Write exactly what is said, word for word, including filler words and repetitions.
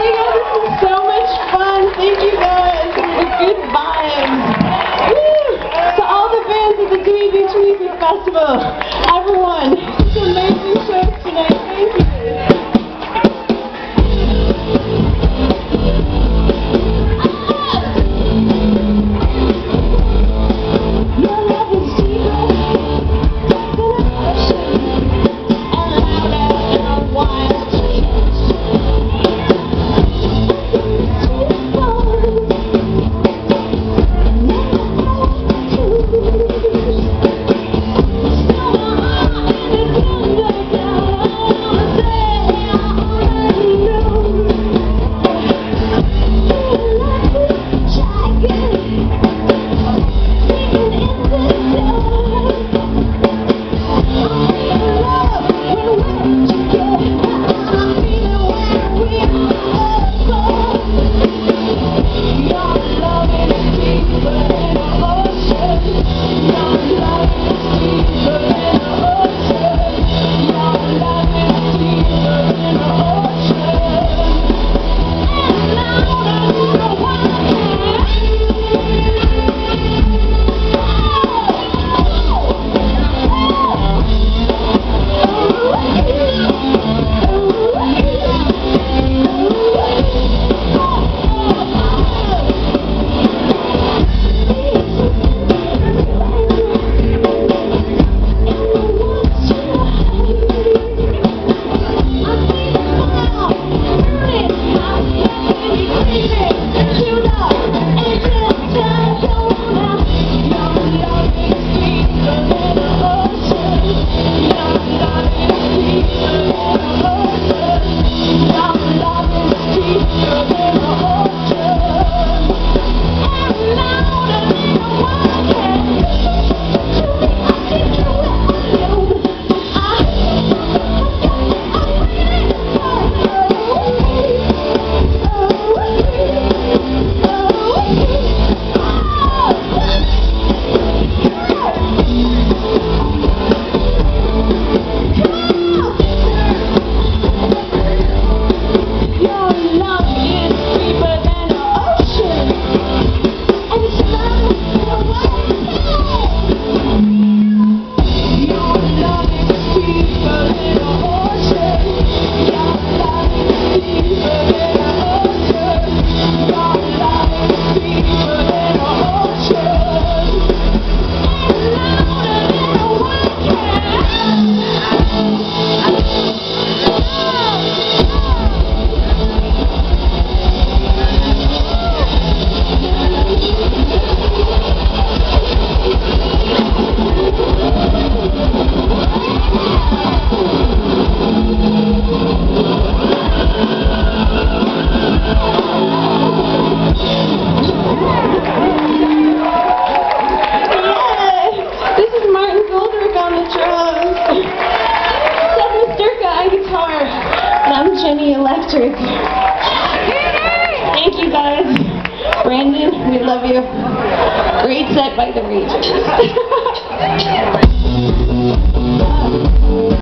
you guys. This was so much fun. Thank you guys. Good vibes. Woo! To all the bands at the Dewey Beach Music Festival. Everyone, it's an amazing show tonight. Thank you. Electric. Thank you guys. Brandon, we love you. Great set by the Rangers.